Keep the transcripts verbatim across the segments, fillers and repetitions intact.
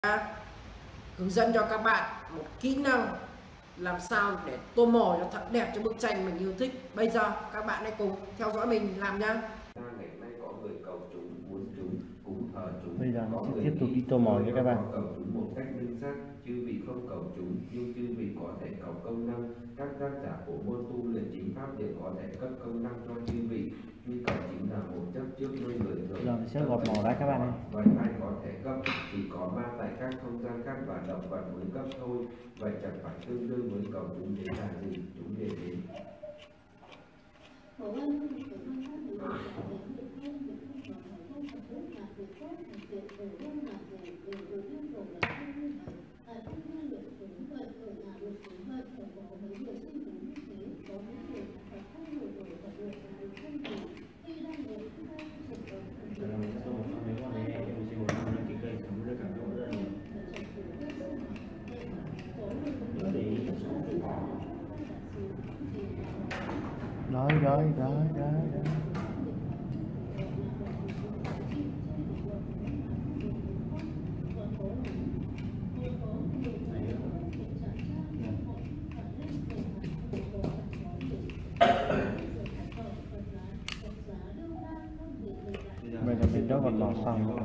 đã hướng dẫn cho các bạn một kỹ năng làm sao để tô màu cho thật đẹp cho bức tranh mình yêu thích. Bây giờ các bạn hãy cùng theo dõi mình làm nhá. Ngày nay có người cầu chúng, muốn chúng, cúng thờ chúng. Bây giờ có mình sẽ người tiếp tục nghĩ đi tô màu nha các bạn. có cầu chúng một cách minh xác, chư vị không cầu chúng, nhưng chư vị có thể cầu công năng. Các tác giả của môn tu luyện chính pháp đều có thể cấp công năng cho chư vị. Tuy cầu chính là một chấp trước nơi người thường. Giờ mình sẽ gọt màu ra các bạn ơi. Vậy ai có thể cấp? Chỉ có ma tại các không gian khác và động vật mới cấp thôi. Vậy chẳng phải tương đương với cầu chúng đến là gì? Chúng để đến. Rồi rồi rồi rồi rồi. Bây giờ mình đã gọt màu xong rồi.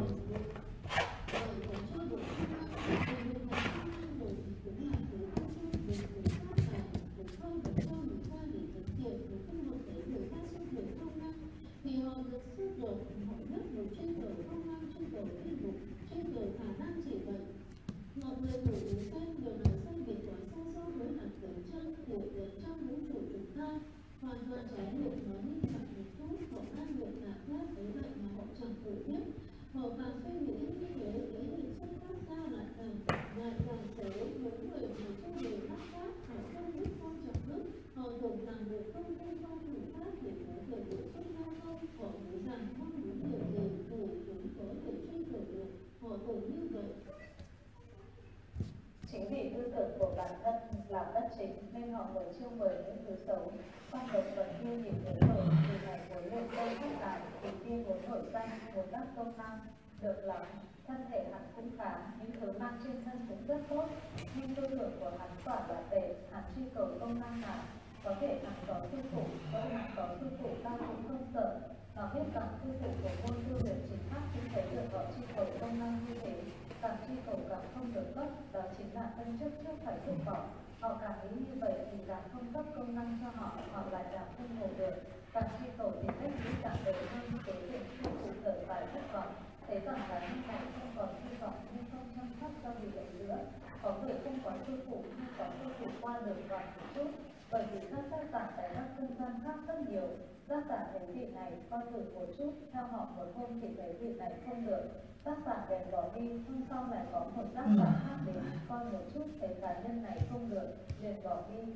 Chính vì tư tưởng của bản thân làm đất chính nên họ mới chiêu mời những thứ xấu. Con độc vẫn yêu những thứ mời từ ngày muốn lên cây phát tài, thì kia muốn nổi danh, muốn đắc công năng. Được lắm, thân thể hắn cũng khá, những thứ mang trên thân cũng rất tốt. Nhưng tư tưởng của hắn quả là tệ, hắn truy cầu công năng nào. Có thể hắn có sư phụ, có hắn có sư phụ ta cũng không sợ. Nó biết rằng sư phụ của môn tu luyện chính pháp cũng thấy được họ truy cầu công năng như thế. Càng truy cầu càng không được cấp, đó chính là tân trước trước phải vứt bỏ. Họ càng nghĩ như vậy thì càng không cấp công năng cho họ, họ lại càng không ngồi được. Càng truy cầu thì cách nghĩ càng đời hơn, kế việc sư phụ thở dài thất vọng. Thấy rằng là như này không còn hy vọng nhưng không chăm sóc cho vì vậy nữa. Có người không có sư phụ nhưng có sư phụ qua đường còn một chút. Bởi vì các tác giả tại các không gian khác rất nhiều. Tác giả thấy vị này coi thử một chút, theo họ một hôm thì thấy vị này không được. Tác giả bèn bỏ đi, hôm sau lại có một tác giả khác đến coi một chút, thấy cá nhân này không được, liền bỏ đi.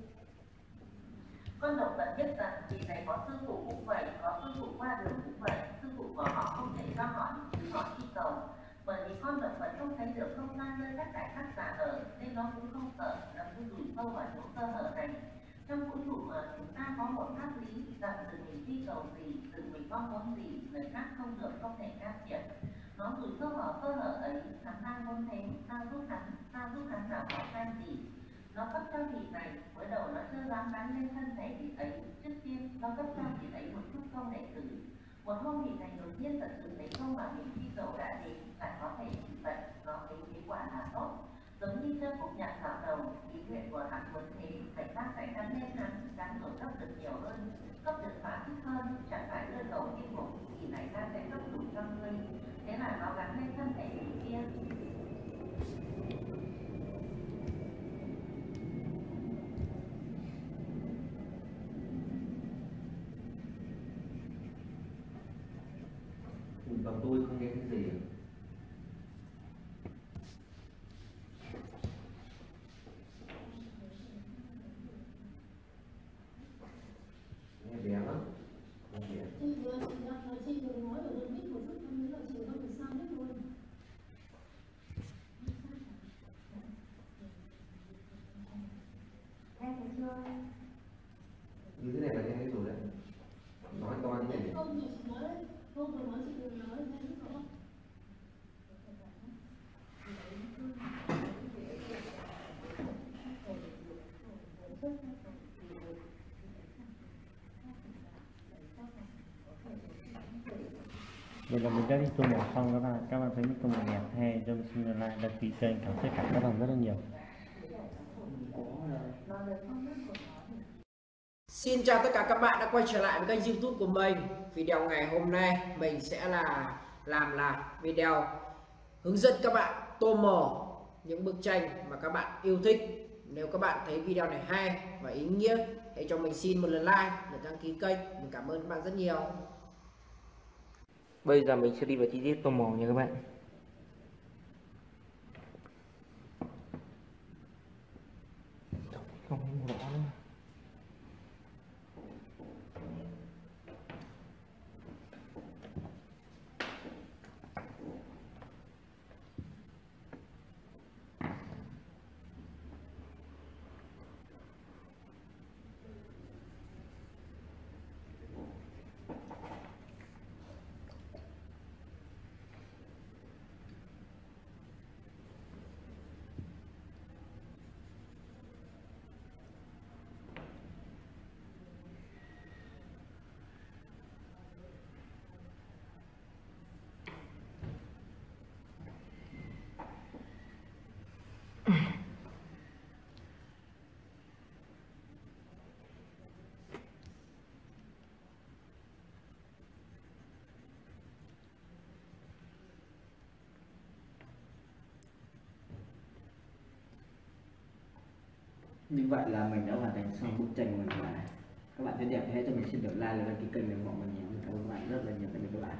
Con độc vẫn biết rằng vì này có sư phụ cũng vậy, có sư phụ qua đường cũng vậy, sư phụ của họ không thể cho họ những thứ họ truy cầu. Bởi vì con độc vẫn không thấy được không gian nơi các đại tác giả ở, nên nó cũng không sợ là cứ rủi sâu vào chỗ sơ hở này. Trong vũ trụ mà chúng ta có một pháp lý rằng tự mình truy cầu gì, tự mình mong muốn gì, người khác không được, không thể can thiệp. Nó rủi sâu vào sơ hở ấy, hắn đang muốn thế, sao giúp hắn, sao giúp hắn nào có danh gì. Nó cấp cho vị này, mới đầu nó chưa dám bán lên thân thể vị ấy, trước tiên nó cấp cho vị ấy một chút công đệ tử. Một hôm vị này đột nhiên thật sự thấy không mà mình truy cầu đã đến, lại có thể trị bệnh, nó thấy kết quả là tốt. Giống như chơi cuộc nhạc dạo đầu, ý nguyện của hắn muốn thế, phải ta sẽ gắn lên hắn, gắn rồi cấp được nhiều hơn, cấp được phá thích hơn, chẳng phải đưa cầu kim mục, thì này ta sẽ cấp đủ cho ngươi. Thế là nó gắn lên thân thể vị kia. Còn tôi không nghe cái gì à? Nghe bé lắm. Nghe bé. Chị vừa chị đọc là chị vừa nói ở đơn viết một chút không nhớ là chị không được sao hết luôn. Nghe thấy chưa? Như thế này là nghe thấy rồi đấy. Nói to như này. Không, chị nói đấy. Không, vừa nói chị vừa nói, nghe rất rõ. Vậy là mình đã đi tô màu xong các bạn. Các bạn thấy mình tô màu đẹp hay cho mình xin like, đăng ký kênh, cảm ơn tất cả các bạn rất là nhiều. Xin chào tất cả các bạn đã quay trở lại với kênh YouTube của mình. Video ngày hôm nay mình sẽ là làm là video hướng dẫn các bạn tô màu những bức tranh mà các bạn yêu thích. Nếu các bạn thấy video này hay và ý nghĩa, hãy cho mình xin một lần like và đăng ký kênh. Mình cảm ơn các bạn rất nhiều. Bây giờ mình sẽ đi vào chi tiết tô màu nha các bạn. Không rõ nữa. Như vậy là mình đã hoàn thành xong bức tranh của mình các bạn này. Các bạn thấy đẹp thì hãy cho mình xin được like và đăng ký kênh để ủng hộ mình nhé. Cảm ơn các bạn rất là nhiều. Tạm biệt các bạn.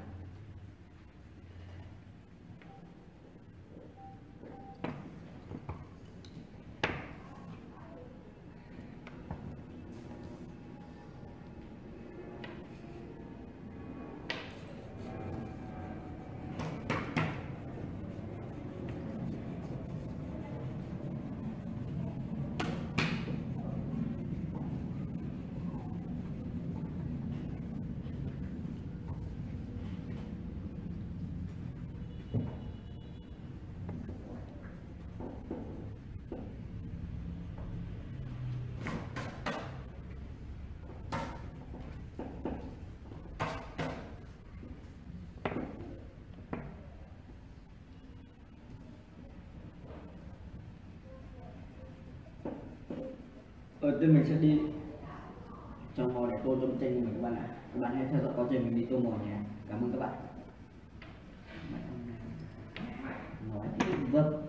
Ở đây mình sẽ đi trong màu để tô trong tranh của mình các bạn ạ. Các bạn hãy theo dõi quá trình mình đi tô màu nhé. Cảm ơn các bạn. Nói thì vâng.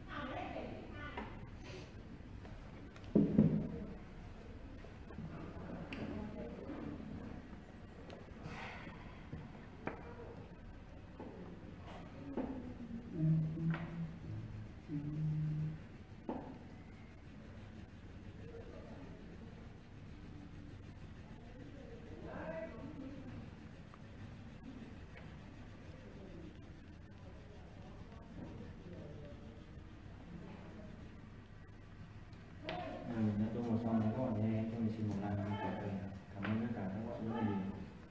Mình đã tô màu xong các bạn nhé, cho mình xin một like và đăng ký kênh. Cảm ơn tất cả các bạn rất là nhiều.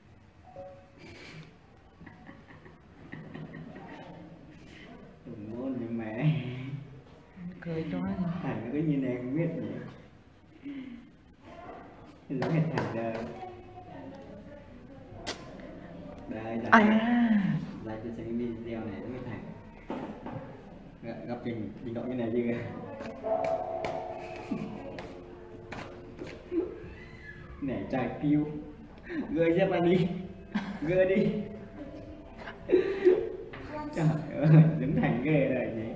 Đừng ngon như mẹ. Cười cho nó. Thằng nó cứ như này không biết nhỉ. Thì giống hệt thằng đây. Đây là À. lại cho xem video này giống hệt thằng. Gặp trình trình độ như này chưa? Nẻ trai kêu gơi ra bạn đi, gơi đi. Trời ơi, đứng thành ghê rồi nhỉ.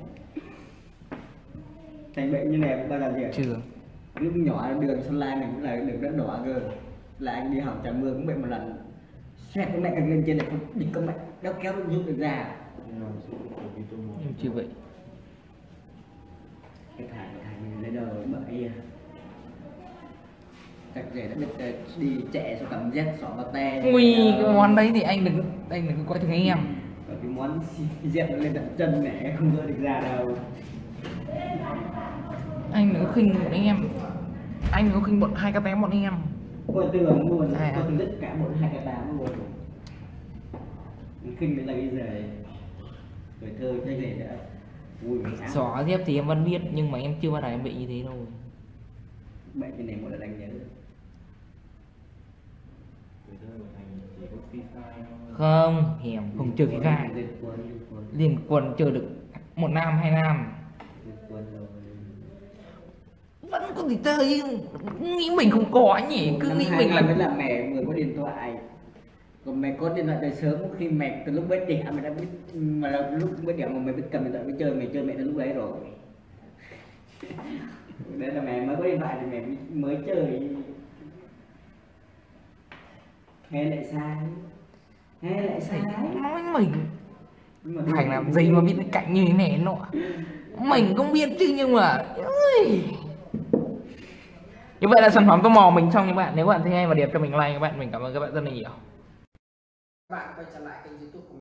Thành bệnh như này bao giờ gì? Chưa. Lúc nhỏ đường Sơn La mình cũng là đường đất đỏ cơ. Là anh đi học Trà Mưa cũng bệnh một lần. Xoẹt cái mẹ lên trên này không địch con mẹ đeo kéo nó rút được ra. Nhưng chưa vậy. Cái thải thải mình lấy đầu bậy. Các rể đã biết đi chạy cho cảm giác xỏ vào tay. Ui, cái món đấy thì anh đừng anh đừng coi thường em. Còn cái món dẹp nó lên tận chân mẹ không rơi được ra đâu. Anh đừng có khinh bọn em. Anh đừng có khinh bọn hai k tám bọn em. Coi tưởng luôn, À. coi tưởng tất cả bọn hai k tám luôn. Mình khinh đến là cái gì? Tuổi thơ cái gì đã vui mình áo. Xỏ dép thì em vẫn biết nhưng mà em chưa bao giờ em bị như thế đâu. Bệnh cái này một lần anh nhớ. Tuổi thơ của Thành chỉ có freestyle thôi. Không, hẻm không chơi Free Fire. Liên quân, liên quân, Liên quân chơi được một năm hai năm. liên quân rồi. Vẫn có thể chơi, nghĩ mình không có nhỉ, cứ Năm nghĩ hai mình năm là mới là mẹ vừa có điện thoại. Còn mẹ có điện thoại từ sớm, khi mẹ từ lúc mới đẻ mẹ đã biết, mà là lúc mới đẻ mà mẹ biết cầm điện thoại mới chơi, mẹ chơi mẹ từ lúc đấy rồi. Đấy là mẹ mới có điện thoại thì mẹ mới chơi. Nghe lại sai, nghe lại sai. nói mình Nhưng mà Thành làm gì mà biết cạnh như thế này nọ. Mình không biết chứ nhưng mà ơi. Như vậy là sản phẩm tô mò mình xong các bạn. Nếu các bạn thấy hay và đẹp cho mình like các bạn. Mình cảm ơn các bạn rất là nhiều. Các bạn quay trở lại kênh YouTube của